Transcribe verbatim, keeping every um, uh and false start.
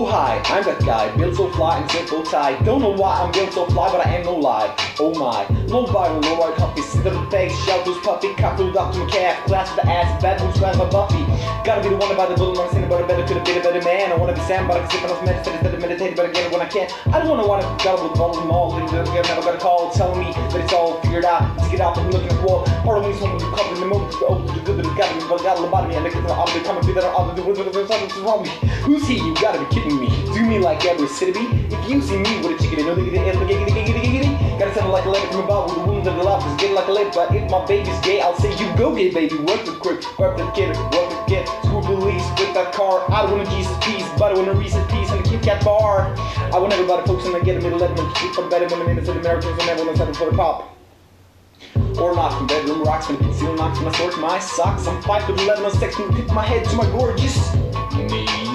Oh hi, I'm that guy, built so fly and simple tie. Don't know why I'm built so fly, but I am no lie. Oh my, no Bible, no white puppy. Sit on the face, shout those puppy. Cockle Doctor McCaff, class with the ass, bad moves, class my Buffy. Gotta be the one about the bullet, I'm saying about a better, could have been a better man. I wanna be Sam, but I can sit on those meditated, instead of meditating, but I get it when I can. I don't wanna wanna got with all of them all. I've never got a call telling me that it's all figured out. Let's get out and looking at the wall. Part of me is when you cover the moment, oh, the good that got me, but got a lobotomy. And I get the I'm becoming be that I'm there's something wrong with me. Who's he? You gotta be kidding me. Do me like every city. If you see me with a chicken, you know they get it, giggity, giggity, giggity. Gotta sound like a letter from above with the wound of the love is getting like a lip. But if my baby's gay, I'll say you go gay, baby. Work the crib, work the kid, work the kid. Screw police with that car. I don't want a Jesus piece, but I want a Reese's piece and a Kit Kat bar. I want everybody folks and I get a middle let them speak for the better women in the Americans and everyone knows for the pop. Or not from bedroom rocks and conceal knocks my sword, my socks. I'm five foot eleven, I'm sexing, tip my head to my gorgeous me.